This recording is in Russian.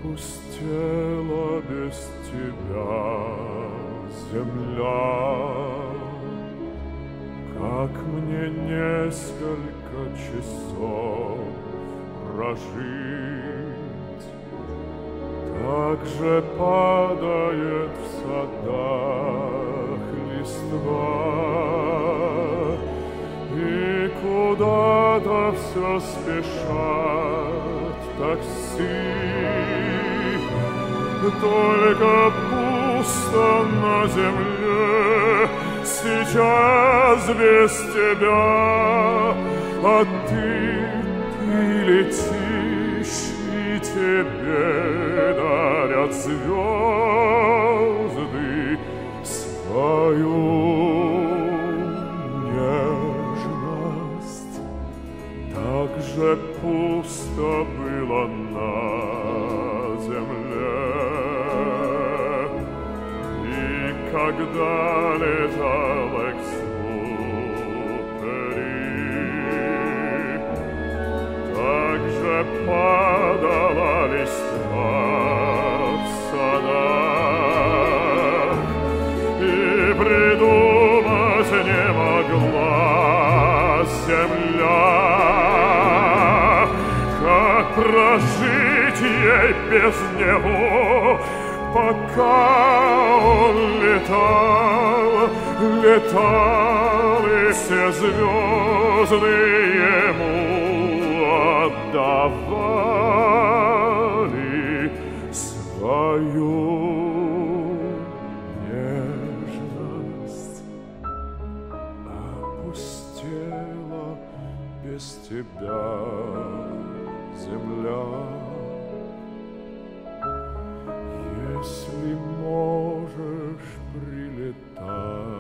опустела без тебя земля. Как мне несколько часов прожить? Так же падает в садах листва, и куда-то все спешат такси. Только пусто на земле сейчас без тебя, а ты летишь, и тебе дарят звезды свою нежность. Так же пусто было на земле, и когда летал Экзюпери, так же падала листва в садах, и придумать не могла земля, как прожить ей без него, пока он летал, летал, и все звезды ему отдавали свою нежность. Опустела без тебя земля. Если можешь, прилетай